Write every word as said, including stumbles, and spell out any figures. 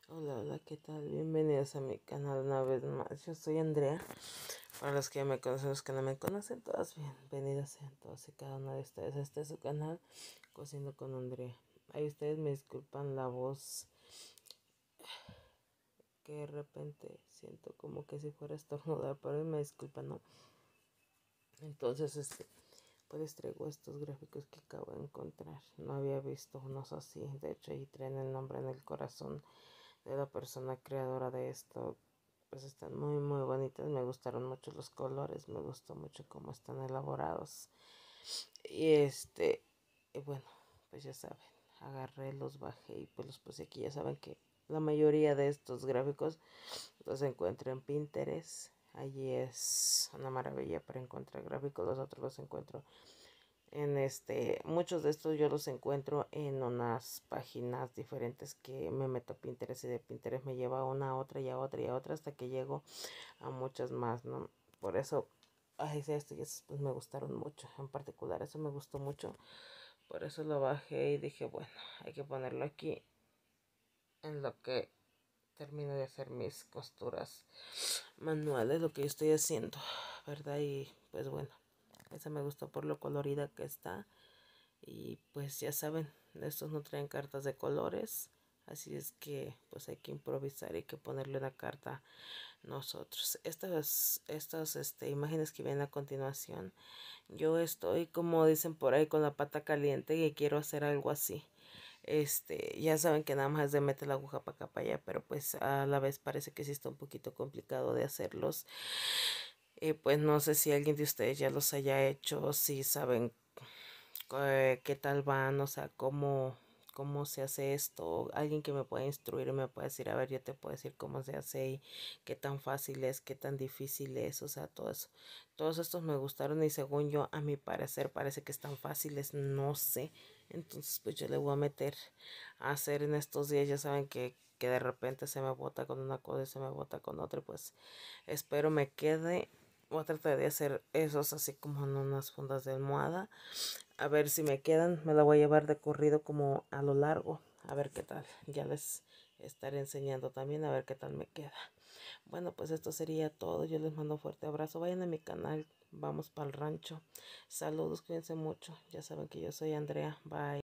Hola, hola, ¿qué tal? Bienvenidos a mi canal una vez más. Yo soy Andrea. Para los que ya me conocen, los que no me conocen, todas bienvenidas sean todos y cada una de ustedes. Este es su canal, Cociendo con Andrea. Ahí ustedes me disculpan la voz, que de repente siento como que si fuera a estornudar, pero me disculpan, ¿no? Entonces, este, pues traigo estos gráficos que acabo de encontrar. No había visto unos así. De hecho, ahí traen el nombre en el corazón de la persona creadora de esto. Pues están muy muy bonitas, me gustaron mucho los colores, me gustó mucho cómo están elaborados. Y este, y bueno, pues ya saben, agarré, los bajé y pues los puse aquí. Ya saben que la mayoría de estos gráficos los encuentro en Pinterest. Allí es una maravilla para encontrar gráficos. Los otros los encuentro en este, muchos de estos yo los encuentro en unas páginas diferentes que me meto a Pinterest, y de Pinterest me lleva a una, a otra y a otra y a otra hasta que llego a muchas más, ¿no? Por eso, ay, sí, esto y esos pues me gustaron mucho, en particular eso me gustó mucho, por eso lo bajé y dije, bueno, hay que ponerlo aquí en lo que termino de hacer mis costuras manuales, lo que yo estoy haciendo, ¿verdad? Y pues bueno, esa me gustó por lo colorida que está. Y pues ya saben, estos no traen cartas de colores, así es que pues hay que improvisar, hay que ponerle una carta nosotros. Estas, estas este, imágenes que ven a continuación, yo estoy, como dicen por ahí, con la pata caliente y quiero hacer algo así. Este, ya saben que nada más es de meter la aguja para acá para allá, pero pues a la vez parece que sí está un poquito complicado de hacerlos. Y pues no sé si alguien de ustedes ya los haya hecho, si saben eh, qué tal van, o sea, cómo, cómo se hace esto, alguien que me pueda instruir y me pueda decir, a ver, yo te puedo decir cómo se hace y qué tan fácil es, qué tan difícil es, o sea, todo eso. Todos estos me gustaron y según yo, a mi parecer, parece que están fáciles, no sé. Entonces, pues yo le voy a meter a hacer en estos días, ya saben que, que de repente se me bota con una cosa y se me bota con otra, pues espero me quede. Voy a tratar de hacer esos así como en unas fundas de almohada. A ver si me quedan, me la voy a llevar de corrido como a lo largo. A ver qué tal. Ya les estaré enseñando también a ver qué tal me queda. Bueno, pues esto sería todo. Yo les mando un fuerte abrazo. Vayan a mi canal. Vamos para el rancho. Saludos, cuídense mucho. Ya saben que yo soy Andrea. Bye.